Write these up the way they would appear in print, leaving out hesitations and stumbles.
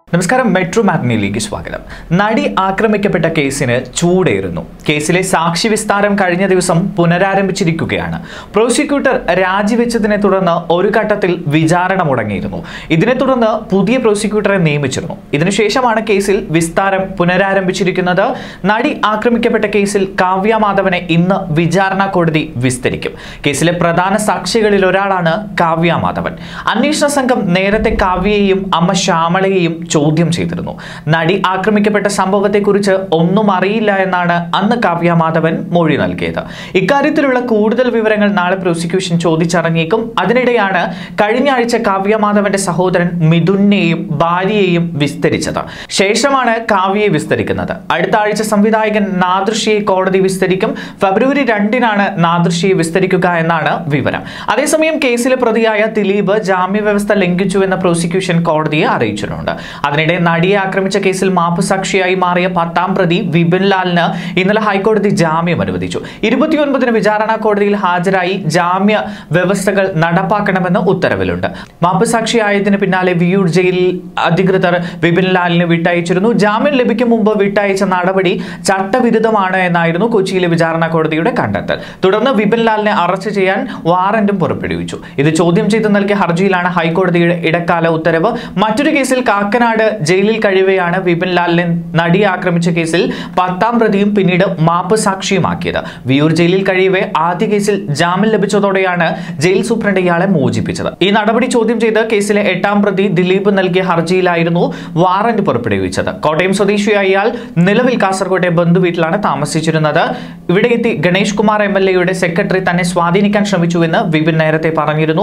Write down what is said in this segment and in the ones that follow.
നമസ്കാരം മെട്രോമാറ്റിനിയിലേക്ക് സ്വാഗതം. നടി ആക്രമിക്കപ്പെട്ട കേസിന് ചൂടേറുന്നു. കേസിലെ സാക്ഷി വിസ്താരം കഴിഞ്ഞ ദിവസം പുനരാരംഭിച്ചിരിക്കുകയാണ്. പ്രോസിക്യൂട്ടർ രാജിവെച്ചതിനെ തുടർന്ന് ഒരു ഘട്ടത്തിൽ വിചാരണ മുടങ്ങിയിരുന്നു. ഇതിനെ തുടർന്ന് പുതിയ പ്രോസിക്യൂട്ടറെ നിയമിച്ചിരുന്നു. ഇതിനുശേഷമാണ് കേസിൽ വിസ്താരം പുനരാരംഭിച്ചിരിക്കുന്നത്. നടി ആക്രമിക്കപ്പെട്ട കേസിൽ കാവ്യ മാധവനെ ഇന്ന് വിചാരണ കോടതി വിസ്തരിക്കും. കേസിലെ പ്രധാന സാക്ഷികളിൽ ഒരാളാണ് കാവ്യ മാധവൻ. അന്വേഷണ സംഘം നേരത്തെ കാവ്യയെയും അമ്മ ശ്യാമളയെയും ചോദ്യം ചെയ്തിരുന്നു. നടി ആക്രമിക്കപ്പെട്ട സംഭവത്തെക്കുറിച്ച് ഒന്നും അറിയില്ല എന്നാണ് അന്ന് കാവ്യ മാധവൻ മൊഴി നൽകിയത്. ഇക്കാര്യത്തിലുള്ള കൂടുതൽ വിവരങ്ങൾ നാളെ പ്രോസിക്യൂഷൻ ചോദിച്ചറിഞ്ഞേക്കും. അതിനിടെയാണ് കഴിഞ്ഞ ആഴ്ച കാവ്യ മാധവന്റെ സഹോദരൻ മിഥുനെയും ഭാര്യയെയും വിസ്തരിച്ചത്. ശേഷമാണ് കാവ്യയെ വിസ്തരിക്കുന്നത്. അടുത്ത ആഴ്ച സംവിധായകൻ നാദൃഷിയെ കോടതി വിസ്തരിക്കും. ഫെബ്രുവരി 2-നാണ് നാദൃഷിയെ വിസ്തരിക്കുക എന്നാണ് വിവരം. അതേസമയം കേസിലെ പ്രതിയായ ദിലീപ് ജാമ്യവ്യവസ്ഥ ലംഘിച്ചുവെന്ന പ്രോസിക്യൂഷൻ കോടതിയെ അറിയിച്ചിട്ടുണ്ട്. അതിനിടെ നടിയെ ആക്രമിച്ച കേസിൽ മാപ്പുസാക്ഷിയായി മാറിയ 10ാം പ്രതി വിപിൻ ലാലിന് ഇന്നലെ ഹൈക്കോടതി ജാമ്യം അനുവദിച്ചു. 29-ന് വിചാരണ കോടതിയിൽ ഹാജരായി ജാമ്യ വ്യവസ്ഥകൾ നടപ്പാക്കണമെന്ന് ഉത്തരവിലുണ്ട്. മാപ്പുസാക്ഷിയായതിന് പിന്നാലെ വിയൂർ ജയിലിൽ അധികൃതർ വിപിൻ ലാലിന് വിട്ടയച്ചിരുന്നു. ജാമ്യം ലഭിക്കും മുമ്പ് വിട്ടയച്ച നടപടി ചട്ടവിരുദ്ധമാണ് എന്നായിരുന്നു കൊച്ചിയിലെ വിചാരണ കോടതിയുടെ കണ്ടെത്തൽ. തുടർന്ന് വിപിൻ ലാലിനെ അറസ്റ്റ് ചെയ്യാൻ വാറന്റും പുറപ്പെടുവിച്ചു. ഇത് ചോദ്യം ചെയ്ത് നൽകിയ ഹർജിയിലാണ് ഹൈക്കോടതിയുടെ ഇടക്കാല ഉത്തരവ്. മറ്റൊരു കേസിൽ കാക്കനാട് ജയിലിൽ കഴിയവെയാണ് വിപിൻ ലാലിനെ നടിയെ ആക്രമിച്ച കേസിൽ 10ാം പ്രതിയും പിന്നീട് മാപ്പ് സാക്ഷിയുമാക്കിയത്. വിയൂർ ജയിലിൽ കഴിയവെ ആദ്യ കേസിൽ ജാമ്യം ലഭിച്ചതോടെയാണ് ജയിൽ സൂപ്രണ്ട് ഇയാളെ മോചിപ്പിച്ചത്. ഈ നടപടി ചോദ്യം ചെയ്ത് കേസിലെ 8ാം പ്രതി ദിലീപ് നൽകിയ ഹർജിയിലായിരുന്നു വാറന്റ് പുറപ്പെടുവിച്ചത്. കോട്ടയം സ്വദേശിയായ ഇയാൾ നിലവിൽ കാസർകോട്ടെ ബന്ധുവീട്ടിലാണ് താമസിച്ചിരുന്നത്. ഇവിടെ എത്തി ഗണേഷ് കുമാർ MLAയുടെ സെക്രട്ടറി തന്നെ സ്വാധീനിക്കാൻ ശ്രമിച്ചുവെന്ന് വിപിൻ നേരത്തെ പറഞ്ഞിരുന്നു.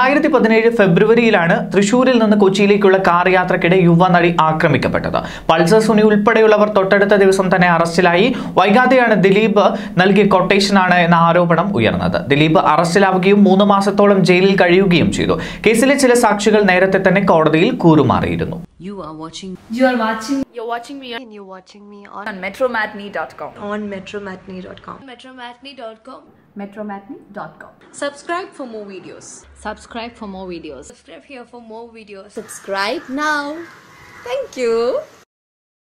2017 ഫെബ്രുവരിയിലാണ് തൃശൂരിൽ നിന്ന് കൊച്ചിയിലേക്കുള്ള കാർ യാത്രക്കിടെ യുവനടി ആക്രമിക്കപ്പെട്ടത്. പൾസർ സുനി ഉൾപ്പെടെയുള്ളവർ തൊട്ടടുത്ത ദിവസം തന്നെ അറസ്റ്റിലായി. വൈകാതെയാണ് ദിലീപ് നൽകിയ കൊട്ടേഷനാണ് എന്ന ആരോപണം ഉയർന്നത്. ദിലീപ് അറസ്റ്റിലാവുകയും 3 മാസത്തോളം ജയിലിൽ കഴിയുകയും ചെയ്തു. കേസിലെ ചില സാക്ഷികൾ നേരത്തെ തന്നെ കോടതിയിൽ കൂറുമാറിയിരുന്നു. You're watching me on metromatinee.com. On metromatinee.com. metromatinee.com. Subscribe for more videos. Subscribe for more videos. Subscribe here for more videos. Subscribe now. Thank you.